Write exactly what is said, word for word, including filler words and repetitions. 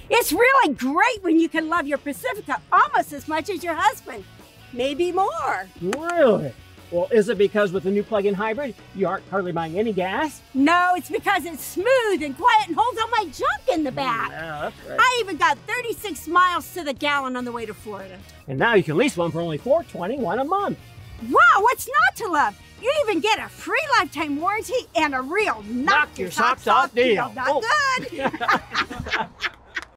It's really great when you can love your Pacifica almost as much as your husband. Maybe more. Really? Well, is it because with the new plug-in hybrid, you aren't hardly buying any gas? No, it's because it's smooth and quiet and holds all my junk in the back. Mm, yeah, that's right. I even got thirty-six miles to the gallon on the way to Florida. And now you can lease one for only four twenty-one a month. Wow, what's not to love? You even get a free lifetime warranty and a real knock, Knock your socks off deal. Not Oh. good.